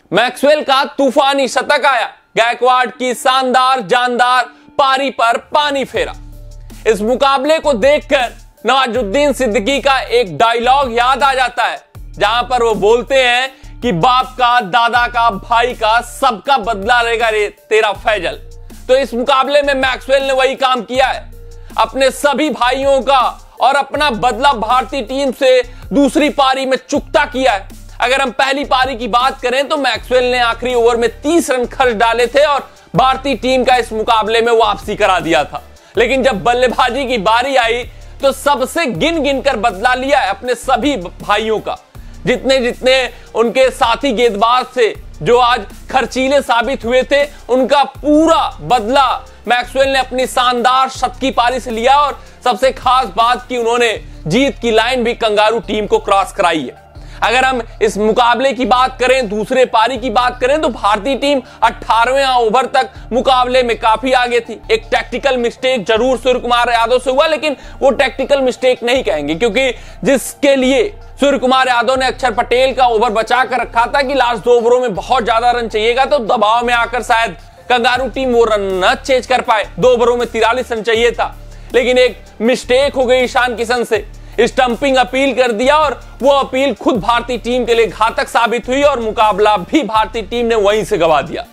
Maxwell का तूफानी शतक आया, गायकवाड की शानदार जानदार पारी पर पानी फेरा। इस मुकाबले को देखकर नवाजुद्दीन सिद्दीकी का एक डायलॉग याद आ जाता है, जहां पर वो बोलते हैं कि बाप का, दादा का, भाई का, सबका बदला लेगा रे तेरा फैजल। तो इस मुकाबले में मैक्सवेल ने वही काम किया है, अपने सभी भाइयों का और अपना बदला भारतीय टीम से दूसरी पारी में चुकता किया है। अगर हम पहली पारी की बात करें तो मैक्सवेल ने आखिरी ओवर में 30 रन खर्च डाले थे और भारतीय टीम का इस मुकाबले में वापसी करा दिया था। लेकिन जब बल्लेबाजी की बारी आई तो सबसे गिन गिन कर बदला लिया है अपने सभी भाइयों का। जितने जितने उनके साथी गेंदबाज थे जो आज खर्चीले साबित हुए थे, उनका पूरा बदला मैक्सवेल ने अपनी शानदार शतकी पारी से लिया। और सबसे खास बात कि उन्होंने जीत की लाइन भी कंगारू टीम को क्रॉस कराई है। अगर हम इस मुकाबले की बात करें, दूसरे पारी की बात करें, तो भारतीय टीम 18वें ओवर तक मुकाबले में काफी आगे थी। एक टैक्टिकल मिस्टेक जरूर सूर्य कुमार यादव से हुआ, लेकिन वो टैक्टिकल मिस्टेक नहीं कहेंगे, क्योंकि जिसके लिए सूर्य कुमार यादव ने अक्षर पटेल का ओवर बचा कर रखा था कि लास्ट 2 ओवरों में बहुत ज्यादा रन चाहिएगा, तो दबाव में आकर शायद कंगारू टीम वो रन न चेज कर पाए। 2 ओवरों में 43 रन चाहिए था, लेकिन एक मिस्टेक हो गई ईशान किशन से। स्टंपिंग अपील कर दिया और वो अपील खुद भारतीय टीम के लिए घातक साबित हुई और मुकाबला भी भारतीय टीम ने वहीं से गंवा दिया।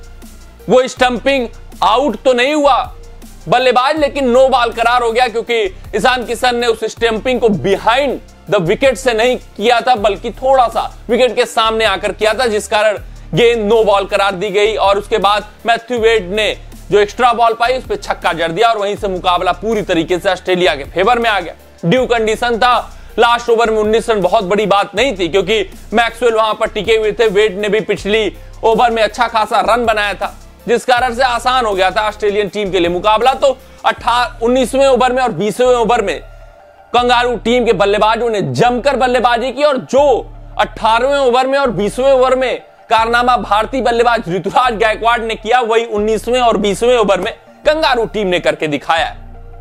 वो स्टंपिंग आउट तो नहीं हुआ बल्लेबाज, लेकिन नो बॉल करार हो गया, क्योंकि ईशान किशन ने उस स्टंपिंग को बिहाइंड द विकेट से नहीं किया था, बल्कि थोड़ा सा विकेट के सामने आकर किया था, जिस कारण गेंद नो बॉल करार दी गई। और उसके बाद मैथ्यू वेड ने जो एक्स्ट्रा बॉल पाई उस पर छक्का जड़ दिया और वहीं से मुकाबला पूरी तरीके से ऑस्ट्रेलिया के फेवर में आ गया। ड्यू कंडीशन था, लास्ट ओवर में 19 रन बहुत बड़ी बात नहीं थी, क्योंकि मैक्सवेल वहां पर टिके हुए थे। वेड ने भी पिछली ओवर में अच्छा खासा रन बनाया था, जिस कारण से आसान हो गया था ऑस्ट्रेलियन टीम के लिए मुकाबला। तो 19वें ओवर में और 20वें ओवर में कंगारू टीम के बल्लेबाजों ने जमकर बल्लेबाजी की, और जो 18वें ओवर में और 20वें ओवर में कारनामा भारतीय बल्लेबाज ऋतुराज गायकवाड ने किया, वही 19वें और 20वें ओवर में कंगारू टीम ने करके दिखाया।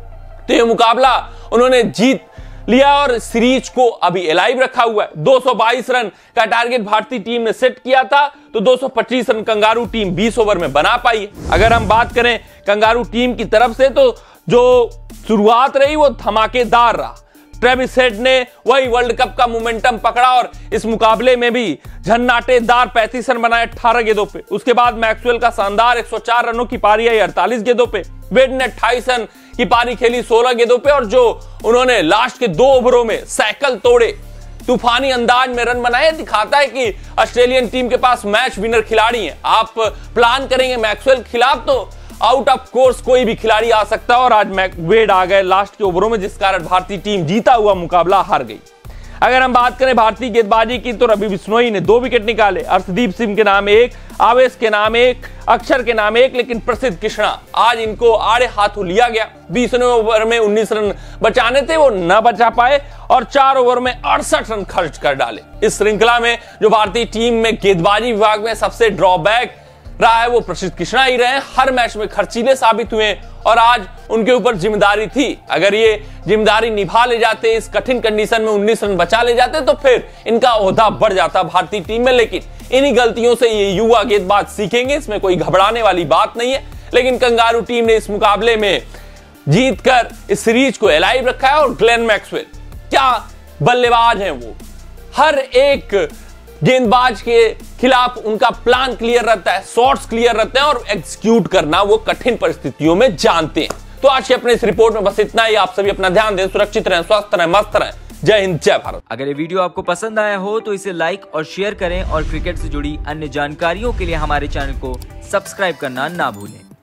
तो ये मुकाबला उन्होंने जीत लिया और सीरीज को अभी एलाइव रखा हुआ है। 222 रन का टारगेट भारतीय टीम ने सेट किया था, तो 225 रन कंगारू टीम 20 ओवर में बना पाई। अगर हम बात करें कंगारू टीम की तरफ से, तो जो शुरुआत रही वो धमाकेदार रहा। ट्रेविस हेड ने वही वर्ल्ड कप का मोमेंटम पकड़ा और इस मुकाबले में भी झन्नाटेदार 35 रन बनाए 18 गेंदों पे। उसके बाद मैक्सवेल का शानदार 104 रनों की पारी आई 48 गेंदों पे। वेड ने 28 रन की पारी खेली 16 गेंदों पे, और जो उन्होंने लास्ट के 2 ओवरों में साइकिल तोड़े तूफानी अंदाज में रन बनाए, दिखाता है कि ऑस्ट्रेलियन टीम के पास मैच विनर खिलाड़ी हैं। आप प्लान करेंगे मैक्सवेल के खिलाफ तो आउट ऑफ कोर्स कोई भी खिलाड़ी आ सकता है, और आज वेड आ गए लास्ट के ओवरों में, जिस कारण भारतीय टीम जीता हुआ मुकाबला हार गई। अगर हम बात करें भारतीय गेंदबाजी की, तो रवि बिश्नोई ने 2 विकेट निकाले। अर्शदीप सिंह के नाम 1, आवेश के नाम 1, अक्षर के नाम 1, लेकिन प्रसिद्ध कृष्णा आज इनको आड़े हाथों लिया गया। 20वें ओवर में 19 रन बचाने थे, वो न बचा पाए और 4 ओवर में 68 रन खर्च कर डाले। इस श्रृंखला में जो भारतीय टीम में गेंदबाजी विभाग में सबसे ड्रॉबैक रहा है वो प्रसिद्ध कृष्णा ही रहे। हर मैच में खर्चीले साबित हुए और आज उनके ऊपर जिम्मेदारी थी। अगर ये जिम्मेदारी निभा ले जाते, इस कठिन कंडीशन में 19 रन बचा ले जाते, तो फिर इनका ओहदा बढ़ जाता भारतीय टीम में। लेकिन इन्हीं गलतियों से ये युवा गेंदबाज सीखेंगे, इसमें कोई घबराने वाली बात नहीं है। लेकिन कंगारू टीम ने इस मुकाबले में जीतकर इस सीरीज को एलाइव रखा है। और ग्लेन मैक्सवेल क्या बल्लेबाज हैं वो, हर एक गेंदबाज के खिलाफ उनका प्लान क्लियर रहता है, शॉट्स क्लियर रहते हैं और एग्जीक्यूट करना वो कठिन परिस्थितियों में जानते हैं। तो आज के अपने इस रिपोर्ट में बस इतना ही। आप सभी अपना ध्यान दें, सुरक्षित रहें, स्वस्थ रहें, मस्त रहें। जय हिंद, जय भारत। अगर ये वीडियो आपको पसंद आया हो तो इसे लाइक और शेयर करें, और क्रिकेट से जुड़ी अन्य जानकारियों के लिए हमारे चैनल को सब्सक्राइब करना ना भूलें।